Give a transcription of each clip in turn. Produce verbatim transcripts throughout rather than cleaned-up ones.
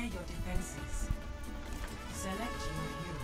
your defenses. Select your hero.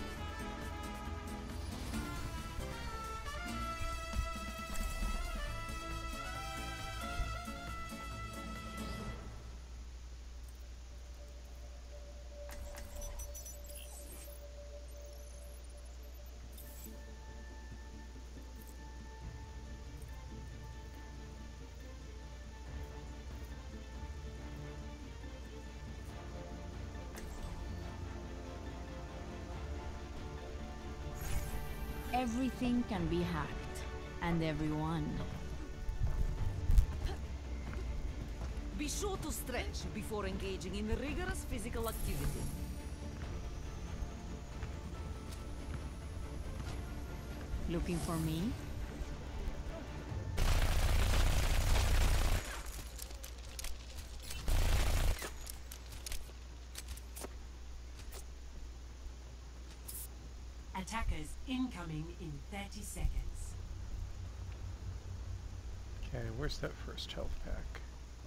Everything can be hacked, and everyone. Be sure to stretch before engaging in rigorous physical activity. Looking for me? Attackers incoming in thirty seconds. Okay, where's that first health pack?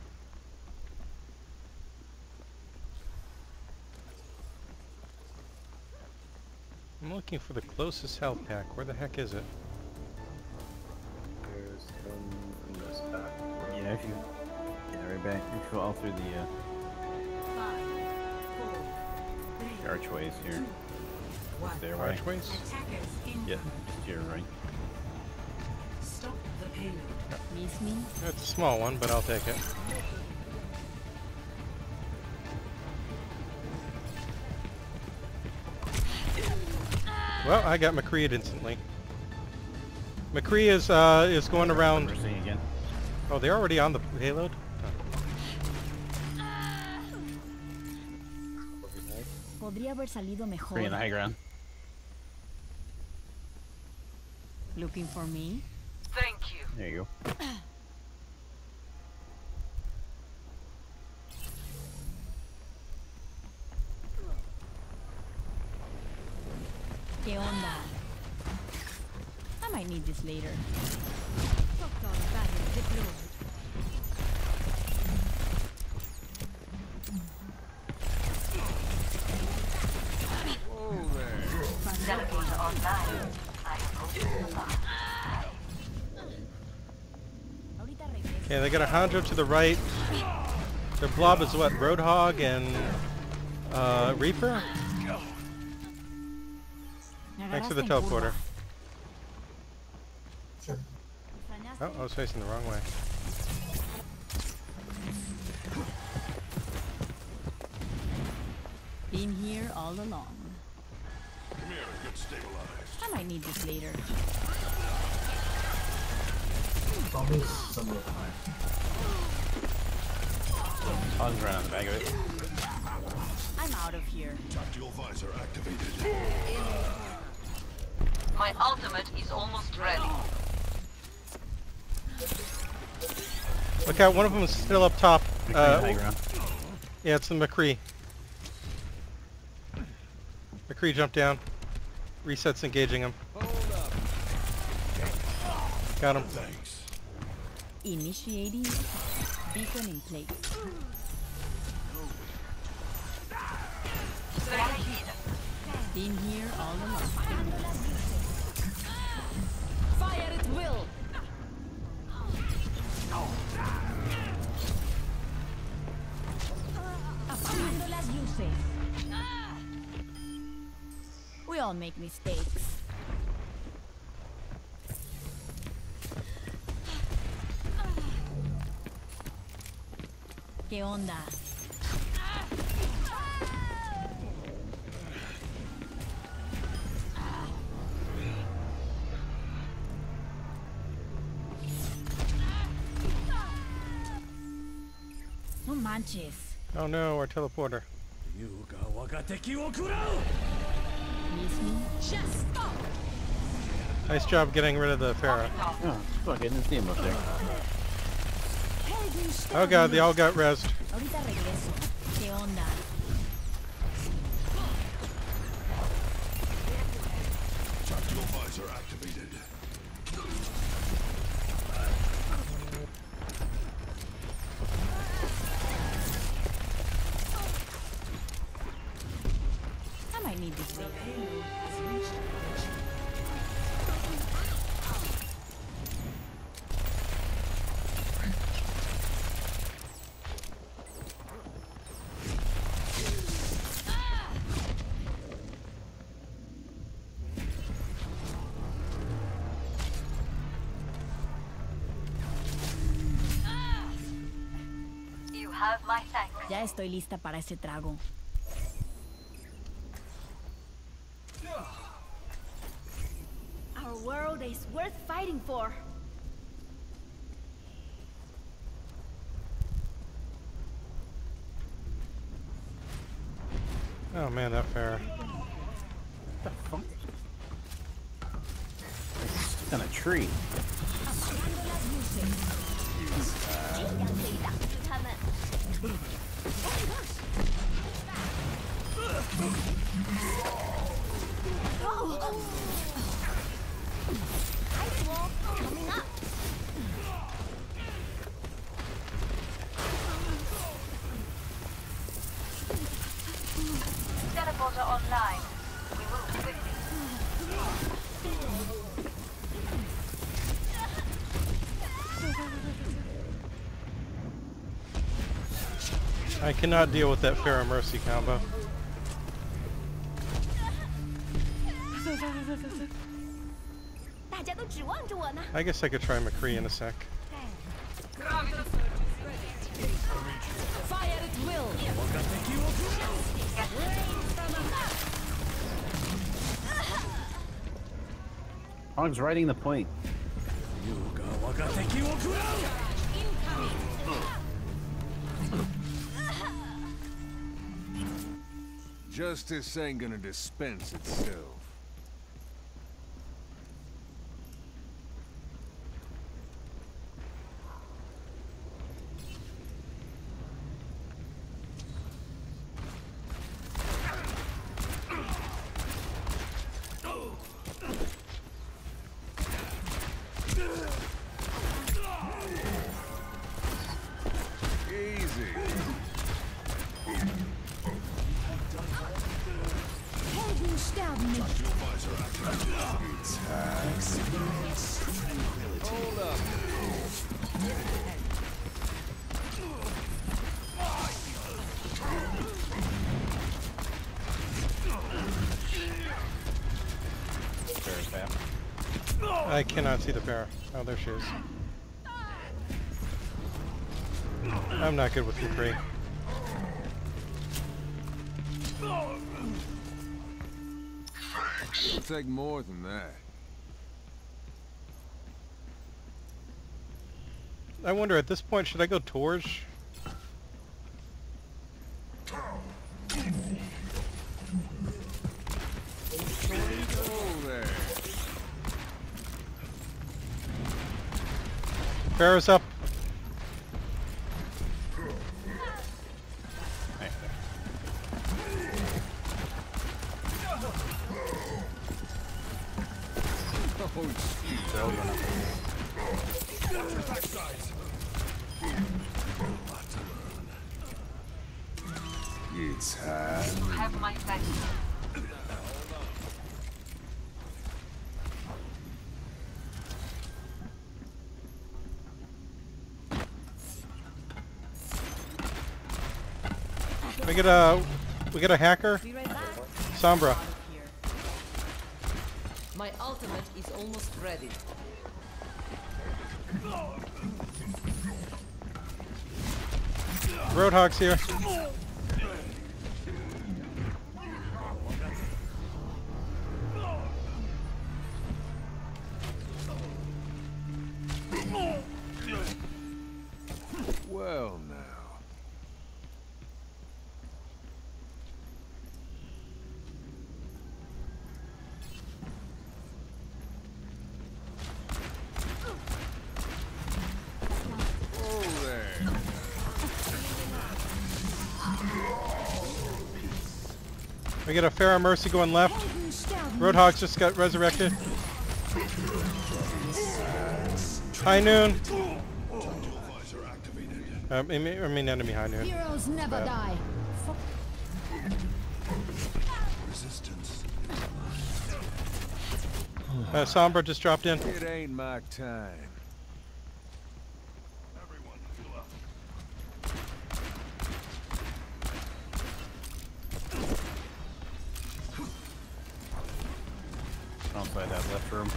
I'm looking for the closest health pack. Where the heck is it? There's some in this pack. Yeah, if you, yeah, right back. If you go all through the, uh, Five, four, three, the archways here. two, one. There, right? Archways? Attackers incoming. Yeah, just to your right. Stop the payload. Miss me? It's a small one, but I'll take it. Well, I got McCree instantly. McCree is uh is going around. Mercy again. Oh, they're already on the payload? Podría haber salido mejor. Bring in the high ground. Looking for me? Thank you. There you go. ¿Qué onda? I might need this later. Okay, they got a Hanjo to the right. Their blob is what? Roadhog and uh, Reaper? Thanks for the teleporter. Oh, I was facing the wrong way. Been here all along. Come here and get stabilized. I might need this later. Probably somewhere behind. I'll just run on the back of it. I'm out of here. Tactical visor activated. My ultimate is almost ready. Look out, one of them is still up top. Uh, high ground. yeah, it's the McCree. McCree jumped down. Reset's engaging him. Got him. Thanks. Initiating beacon in place. Been here all along. Fire at will. Apagando las luces. We all make mistakes. ¿Qué onda? No manches. Oh no, our teleporter. Miss me? Just stop. Nice job getting rid of the Pharah. Oh, fuck, getting his name up there. Oh god, they all got rezzed. Ahorita regreso. ¿Qué onda? Tactical visor activated. Sub-payload has reached location. You have my thanks. Ya estoy lista para ese trago. Our world is worth fighting for. Oh man, that Pharah. What the fuck? It's stuck on a tree. Ice wall coming up. Teleporter online. We move quickly. I cannot deal with that Pharah Mercy combo. I guess I could try McCree in a sec. Fire at will. Hog's riding the point. Justice ain't gonna dispense itself. Easy. Hold up. Very fast. I cannot see the Pharah. Oh, there she is. I'm not good with McCree. It'll take more than that. I wonder at this point, should I go Torch? Oh, there. Pharah's up. Oh, it's hard. You have my thanks. We get a we get a hacker. Be right back. Sombra. My ultimate is almost ready. Roadhog's here. Well, now. Oh, there. We get a Pharah Mercy going left. Roadhog just got resurrected. High Noon. Visor activated. Uh, I mean, I mean enemy High Noon. Heroes never Uh, die. Resistance Uh, Sombra just dropped in. It ain't my time. Outside that left room.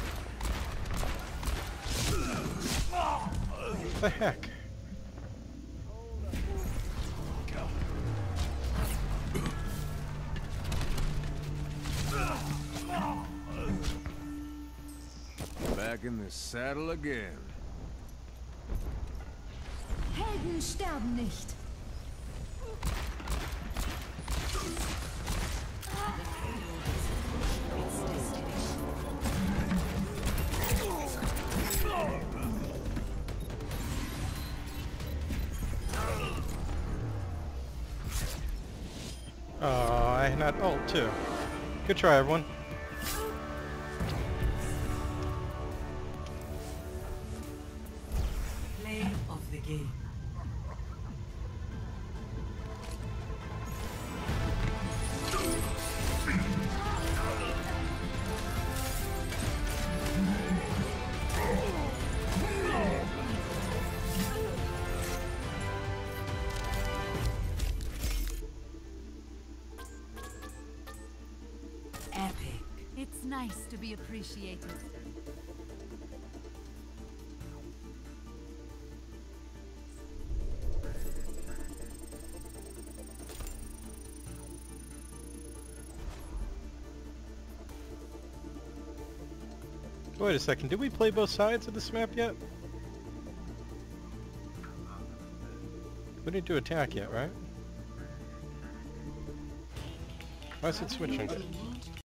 What the heck? Back in the saddle again. Helden sterben nicht. Oh, I had not ult too. Good try, everyone. Play of the game. Epic. It's nice to be appreciated. Wait a second, did we play both sides of this map yet? We didn't do attack yet, right? Why is it switching?